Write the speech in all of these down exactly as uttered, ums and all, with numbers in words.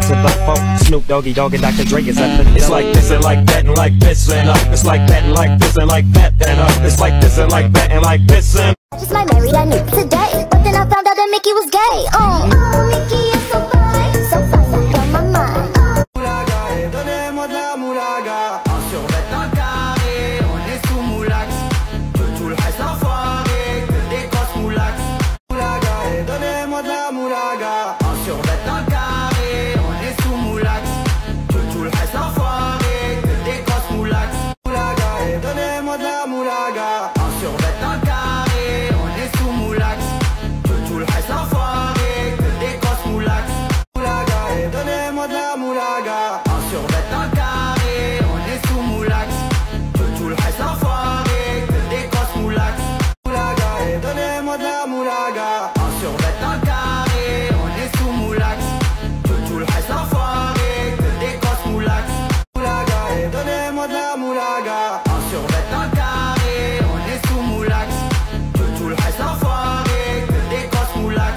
to the phone. Snoop Doggy Dogg and Doctor Dre is at the It's like this and like that and like this and uh It's like that and like this and like that and uh It's like this and like that and like this and I just might marry that nigga today, but then I found out that Mickey was gay. Uh. Oh, Mickey is so fine, so fine, I got my mind. Moulaga, et donnez-moi de la moulaga. Un survêt, un carré, on est sous moulax. Que tout le reste l'enfoiré, que des grosses moulax. Moulaga, et donnez-moi de la moulaga. Un survêt, un carré, on est sous moulax. Que tout le reste l'enfoiré, que des grosses moulax. Moulaga, et donnez-moi de la moulaga. Un survêt, un carré, on est sous moulax. Que tout le reste l'enfoiré, que des grosses moulax. Moulaga, et donnez-moi de la moulaga. Un survêt, un carré, on est sous moulax. Que tout le reste l'enfoiré, que des grosses moulax. Moulaga, et donnez-moi de la moulaga. Un survêt, un carré, on est sous moulax. Que tout le reste l'enfoiré, que des grosses moulax. Moulaga, et donnez-moi de la moulaga. Un survêt, un carré, on est sous moulax. Que tout le reste l'enfoiré, que des grosses moulax.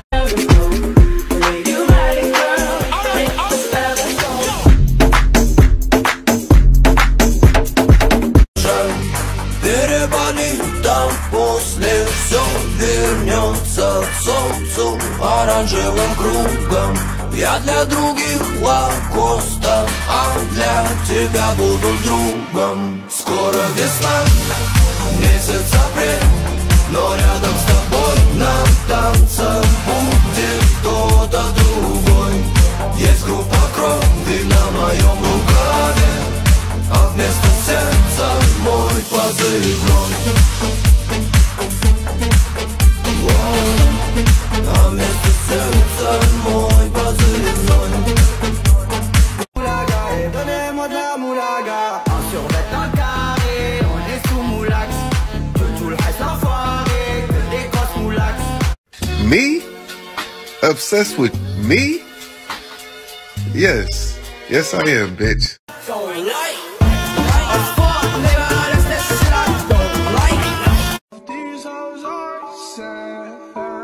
Переболит там, после все вернется солнцу оранжевым кругом. Я для других лакоста, а для тебя буду другом. Скоро весна, месяц апрель, но рядом с тобой на танцах будет кто-то другой. Есть группа крови на моем рукаве, а вместо сердца мой позывной. А вместо сердца мой позывной. Moulaga, et donnez-moi de la moulaga. Un survêt, un carré, on est sous moulax. Que tout le reste l'enfoiré, que des grosses moulax. Me? Obsessed with me? Yes. Yes, I am, bitch. These hoes are sad.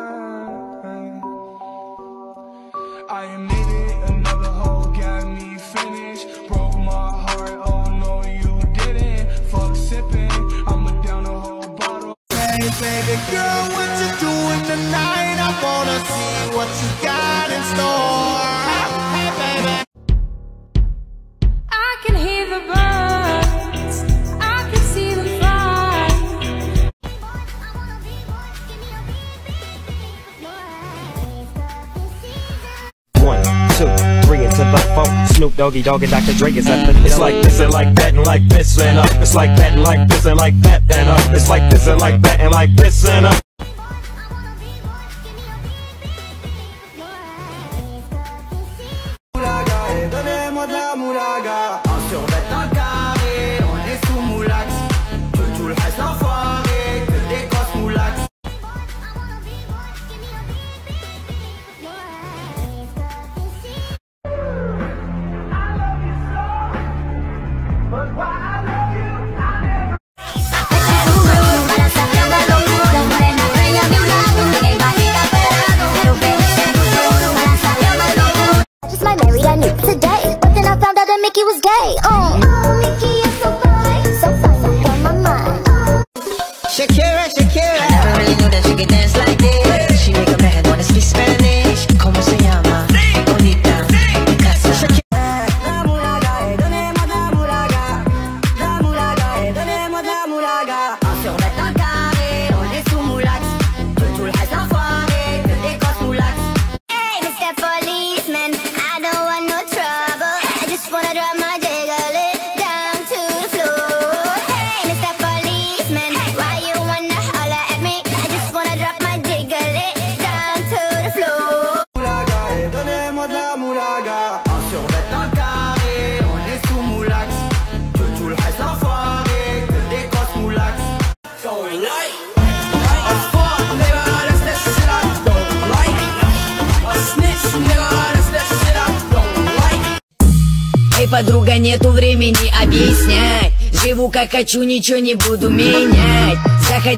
I admit it, another hoe got me finished. Broke my heart, oh no you didn't. Fuck sipping, I'ma down the whole bottle. Hey baby girl, what you doing tonight? I wanna see what you got in store. Hey baby. I can hear the birds, I can see them fly. One, two, three into the phone. Snoop Doggy Dogg and Doctor Dre is at the It's like this and like that and like this and uh It's like that and like this and like that and uh It's like this and like that and like this and uh Moulaga, et donnez-moi de la moulaga. Un survêt, un carré, on est sous moulax. Que tout le reste l'enfoiré, que des grosses moulax. I just might marry that nigga today, but then I found out that Mickey was gay. Uh. Oh, Mickey is so fine, so fine, I got my mind. Shakira, Shakira. I never really knew that you could dance like this. She make a man wanna speak Spanish. ¿Cómo se llama? Bonita, mi casa. La moulaga, et donnez-moi de la moulaga. La moulaga, et donnez-moi de la moulaga. Un survêt, un carré, on est sous moulax. Que tout le reste l'enfoiré, que des grosses moulax. Hey, Mister Policeman, I don't want no trouble. I just wanna drop my jiggle down to the floor. Hey, Mister Policeman, why you wanna holler at me? I just wanna drop my jiggle down to the floor. Moulaga, et donnez-moi de la moulaga. Un survêt, un carré, on est sous moulax. Que tout le reste l'enfoiré, que des grosses moulax. Эй, подруга, нету времени объяснять. Живу как хочу, ничего не буду менять. Заходи.